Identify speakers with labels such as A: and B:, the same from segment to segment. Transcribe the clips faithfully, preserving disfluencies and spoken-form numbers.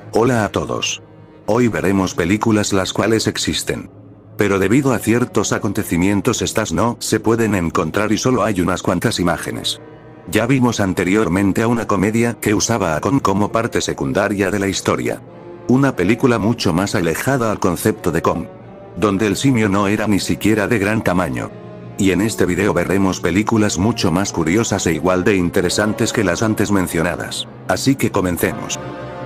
A: Hola a todos. Hoy veremos películas las cuales existen. Pero debido a ciertos acontecimientos estas no se pueden encontrar y solo hay unas cuantas imágenes. Ya vimos anteriormente a una comedia que usaba a Kong como parte secundaria de la historia. Una película mucho más alejada al concepto de Kong, donde el simio no era ni siquiera de gran tamaño. Y en este video veremos películas mucho más curiosas e igual de interesantes que las antes mencionadas. Así que comencemos.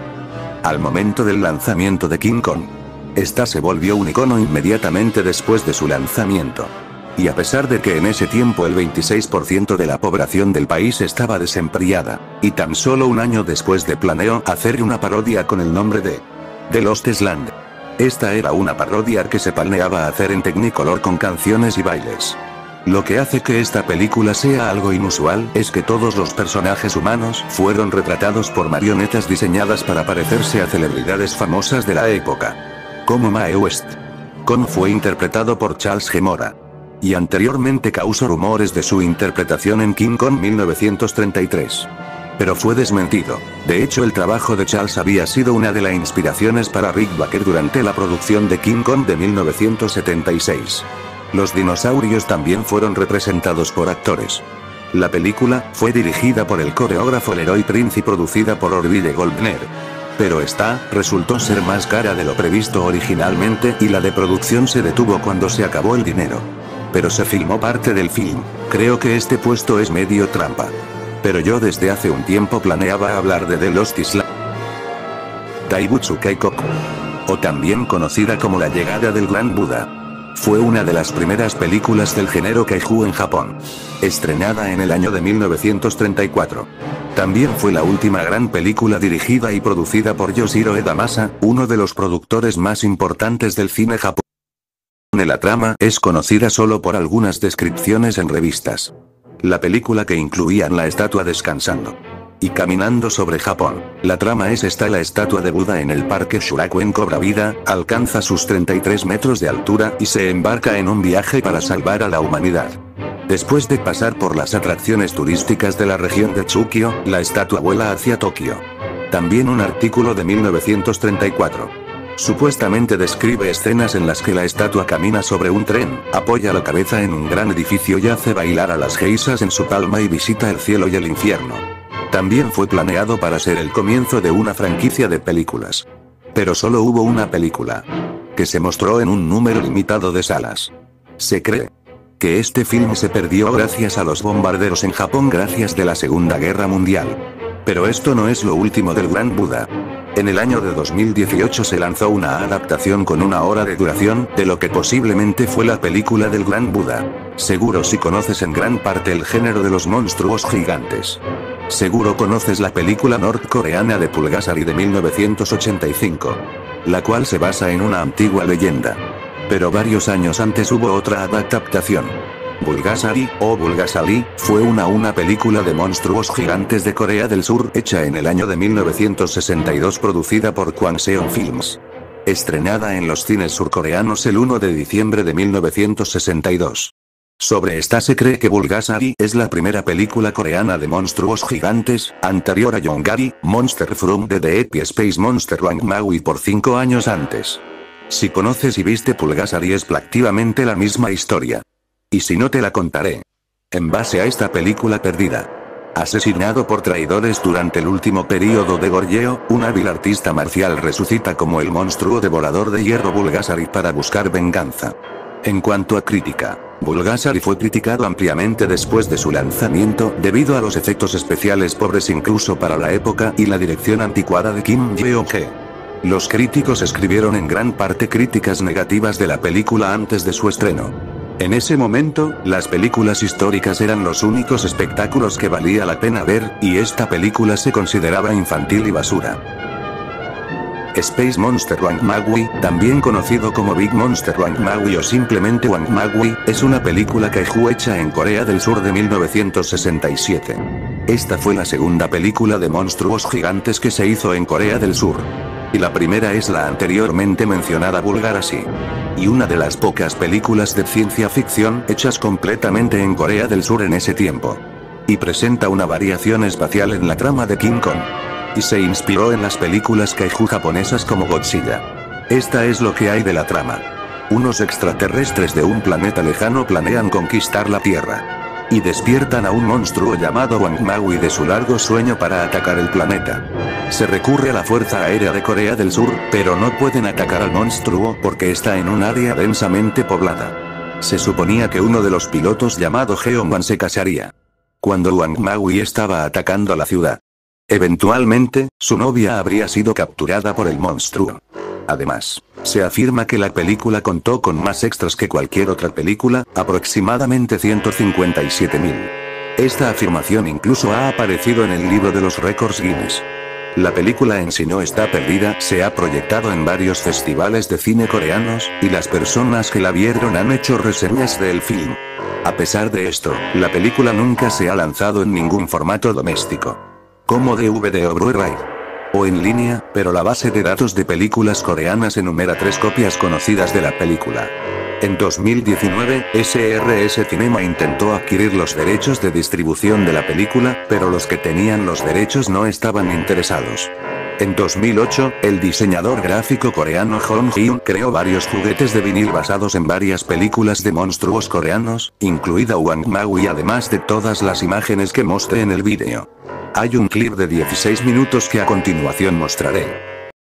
A: Al momento del lanzamiento de King Kong, esta se volvió un icono inmediatamente después de su lanzamiento. Y a pesar de que en ese tiempo el veintiséis por ciento de la población del país estaba desempleada, y tan solo un año después de planeó hacer una parodia con el nombre de The Lost Land. Esta era una parodia que se planeaba hacer en Technicolor con canciones y bailes. Lo que hace que esta película sea algo inusual es que todos los personajes humanos fueron retratados por marionetas diseñadas para parecerse a celebridades famosas de la época, como Mae West. Kong fue interpretado por Charles G. Mora. Y anteriormente causó rumores de su interpretación en King Kong mil novecientos treinta y tres. Pero fue desmentido. De hecho, el trabajo de Charles había sido una de las inspiraciones para Rick Baker durante la producción de King Kong de mil novecientos setenta y seis. Los dinosaurios también fueron representados por actores. La película fue dirigida por el coreógrafo Leroy Prince y producida por Orville Goldner. Pero esta resultó ser más cara de lo previsto originalmente y la de producción se detuvo cuando se acabó el dinero. Pero se filmó parte del film. Creo que este puesto es medio trampa. Pero yo desde hace un tiempo planeaba hablar de The Lost Land. Daibutsu Kaikoku, o también conocida como La llegada del Gran Buda, fue una de las primeras películas del género kaiju en Japón, estrenada en el año de mil novecientos treinta y cuatro. También fue la última gran película dirigida y producida por Yoshiro Edamasa, uno de los productores más importantes del cine japonés. La trama es conocida solo por algunas descripciones en revistas. La película que incluían la estatua descansando y caminando sobre Japón. La trama es esta: la estatua de Buda en el parque Shurakuen cobra vida, alcanza sus treinta y tres metros de altura y se embarca en un viaje para salvar a la humanidad. Después de pasar por las atracciones turísticas de la región de Chukio, la estatua vuela hacia Tokio. También un artículo de mil novecientos treinta y cuatro. Supuestamente describe escenas en las que la estatua camina sobre un tren, apoya la cabeza en un gran edificio y hace bailar a las geisas en su palma y visita el cielo y el infierno. También fue planeado para ser el comienzo de una franquicia de películas. Pero solo hubo una película, que se mostró en un número limitado de salas. Se cree que este film se perdió gracias a los bombarderos en Japón gracias de la Segunda Guerra Mundial. Pero esto no es lo último del Gran Buda. En el año de dos mil dieciocho se lanzó una adaptación con una hora de duración, de lo que posiblemente fue la película del Gran Buda. Seguro si conoces en gran parte el género de los monstruos gigantes. Seguro conoces la película norcoreana de Pulgasari de mil novecientos ochenta y cinco. La cual se basa en una antigua leyenda. Pero varios años antes hubo otra adaptación. Bulgasari, o Bulgasari, fue una una película de monstruos gigantes de Corea del Sur hecha en el año de mil novecientos sesenta y dos producida por Kwangseon Films. Estrenada en los cines surcoreanos el uno de diciembre de mil novecientos sesenta y dos. Sobre esta se cree que Bulgasari es la primera película coreana de monstruos gigantes, anterior a Yongari, Monster from the Deep Space Monster Wang Maui por cinco años antes. Si conoces y viste Bulgasari es prácticamente la misma historia. Y si no te la contaré. En base a esta película perdida. Asesinado por traidores durante el último período de Goryeo, un hábil artista marcial resucita como el monstruo devorador de hierro Bulgasari para buscar venganza. En cuanto a crítica, Bulgasari fue criticado ampliamente después de su lanzamiento debido a los efectos especiales pobres incluso para la época y la dirección anticuada de Kim Yeong-hee. Los críticos escribieron en gran parte críticas negativas de la película antes de su estreno. En ese momento, las películas históricas eran los únicos espectáculos que valía la pena ver, y esta película se consideraba infantil y basura. Space Monster Wang Maui, también conocido como Big Monster Wang Maui o simplemente Wang Maui, es una película kaiju hecha en Corea del Sur de mil novecientos sesenta y siete. Esta fue la segunda película de monstruos gigantes que se hizo en Corea del Sur. Y la primera es la anteriormente mencionada Bulgasari. Y una de las pocas películas de ciencia ficción hechas completamente en Corea del Sur en ese tiempo. Y presenta una variación espacial en la trama de King Kong. Y se inspiró en las películas kaiju japonesas como Godzilla. Esta es lo que hay de la trama. Unos extraterrestres de un planeta lejano planean conquistar la Tierra. Y despiertan a un monstruo llamado Wang Maui de su largo sueño para atacar el planeta. Se recurre a la Fuerza Aérea de Corea del Sur, pero no pueden atacar al monstruo porque está en un área densamente poblada. Se suponía que uno de los pilotos llamado Geoman se casaría. Cuando Wang Maui estaba atacando la ciudad. Eventualmente, su novia habría sido capturada por el monstruo. Además, se afirma que la película contó con más extras que cualquier otra película, aproximadamente ciento cincuenta y siete mil. Esta afirmación incluso ha aparecido en el libro de los récords Guinness. La película en sí no está perdida, se ha proyectado en varios festivales de cine coreanos, y las personas que la vieron han hecho reseñas del film. A pesar de esto, la película nunca se ha lanzado en ningún formato doméstico. Como D V D o Blu-ray. O en línea, pero la base de datos de películas coreanas enumera tres copias conocidas de la película. En dos mil diecinueve, S R S Cinema intentó adquirir los derechos de distribución de la película, pero los que tenían los derechos no estaban interesados. En dos mil ocho, el diseñador gráfico coreano Hong Hyun creó varios juguetes de vinil basados en varias películas de monstruos coreanos, incluida Wang Maui, además de todas las imágenes que mostré en el vídeo. Hay un clip de dieciséis minutos que a continuación mostraré.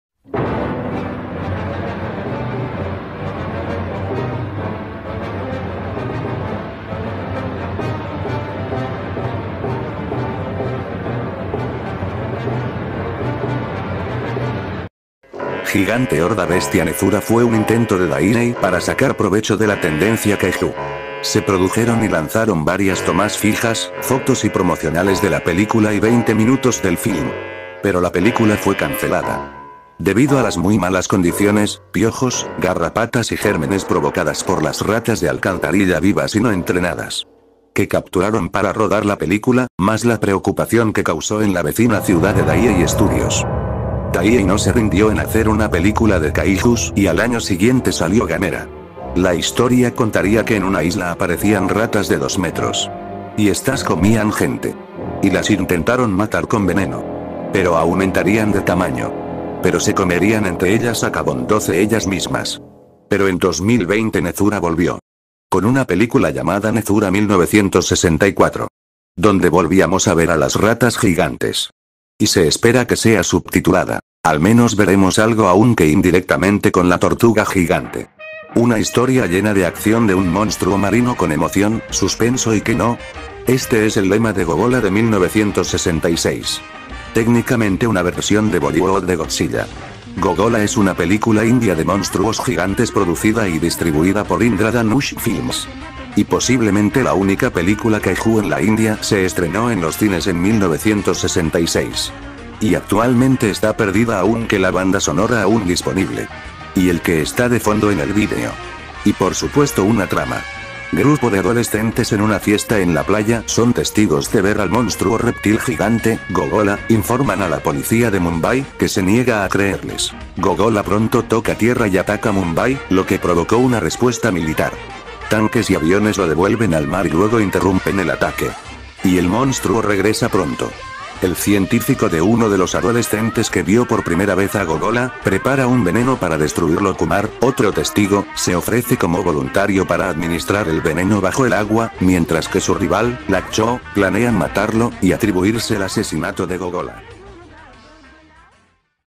A: Gigante Horda Bestia Nezura fue un intento de Disney para sacar provecho de la tendencia kaiju. Se produjeron y lanzaron varias tomas fijas, fotos y promocionales de la película y veinte minutos del film. Pero la película fue cancelada. Debido a las muy malas condiciones, piojos, garrapatas y gérmenes provocadas por las ratas de alcantarilla vivas y no entrenadas que capturaron para rodar la película, más la preocupación que causó en la vecina ciudad de Daiei Studios. Daiei no se rindió en hacer una película de kaijus y al año siguiente salió Gamera. La historia contaría que en una isla aparecían ratas de dos metros. Y estas comían gente. Y las intentaron matar con veneno. Pero aumentarían de tamaño. Pero se comerían entre ellas acabándose ellas mismas. Pero en dos mil veinte Nezura volvió. Con una película llamada Nezura mil novecientos sesenta y cuatro. Donde volvíamos a ver a las ratas gigantes. Y se espera que sea subtitulada. Al menos veremos algo aunque indirectamente con la tortuga gigante. Una historia llena de acción de un monstruo marino con emoción, suspenso y que no. Este es el lema de Gogola de mil novecientos sesenta y seis. Técnicamente una versión de Bollywood de Godzilla. Gogola es una película india de monstruos gigantes producida y distribuida por Indradhanush Films. Y posiblemente la única película kaiju en la India se estrenó en los cines en mil novecientos sesenta y seis. Y actualmente está perdida aunque la banda sonora aún disponible. Y el que está de fondo en el vídeo. Y por supuesto una trama. Grupo de adolescentes en una fiesta en la playa son testigos de ver al monstruo reptil gigante, Gogola, informan a la policía de Mumbai, que se niega a creerles. Gogola pronto toca tierra y ataca Mumbai, lo que provocó una respuesta militar. Tanques y aviones lo devuelven al mar y luego interrumpen el ataque. Y el monstruo regresa pronto. El científico de uno de los adolescentes que vio por primera vez a Gogola, prepara un veneno para destruirlo. Kumar, otro testigo, se ofrece como voluntario para administrar el veneno bajo el agua, mientras que su rival, Lakcho, planean matarlo y atribuirse el asesinato de Gogola.